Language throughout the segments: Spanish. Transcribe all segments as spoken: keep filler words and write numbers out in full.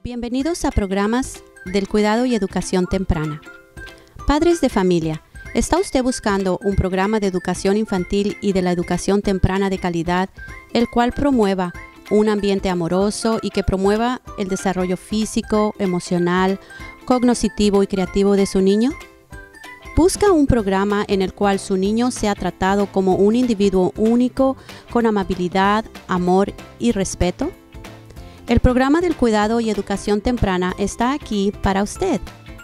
Bienvenidos a programas del cuidado y educación temprana. Padres de familia, ¿está usted buscando un programa de educación infantil y de la educación temprana de calidad, el cual promueva un ambiente amoroso y que promueva el desarrollo físico, emocional, cognitivo y creativo de su niño? ¿Busca un programa en el cual su niño sea tratado como un individuo único, con amabilidad, amor y respeto? El programa del cuidado y educación temprana está aquí para usted.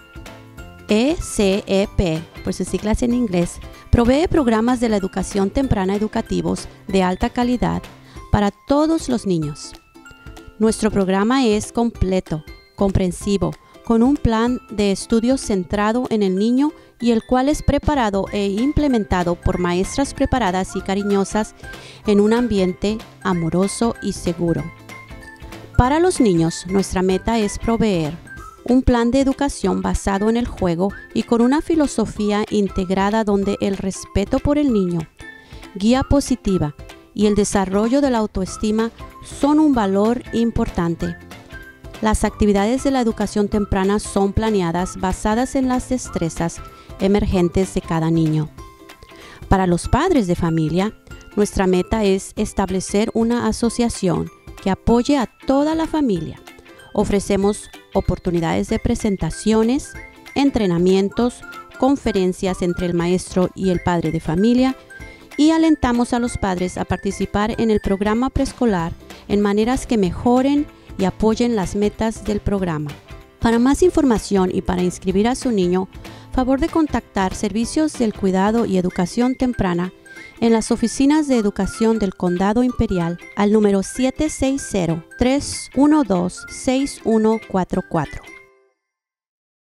E C E P, por sus siglas en inglés, provee programas de la educación temprana educativos de alta calidad para todos los niños. Nuestro programa es completo, comprensivo, con un plan de estudios centrado en el niño y el cual es preparado e implementado por maestras preparadas y cariñosas en un ambiente amoroso y seguro. Para los niños, nuestra meta es proveer un plan de educación basado en el juego y con una filosofía integrada donde el respeto por el niño, guía positiva y el desarrollo de la autoestima son un valor importante. Las actividades de la educación temprana son planeadas basadas en las destrezas emergentes de cada niño. Para los padres de familia, nuestra meta es establecer una asociación que apoye a toda la familia. Ofrecemos oportunidades de presentaciones, entrenamientos, conferencias entre el maestro y el padre de familia y alentamos a los padres a participar en el programa preescolar en maneras que mejoren y apoyen las metas del programa. Para más información y para inscribir a su niño, favor de contactar Servicios del Cuidado y Educación Temprana en las oficinas de educación del Condado Imperial al número siete seis cero, tres uno dos, seis uno cuatro cuatro.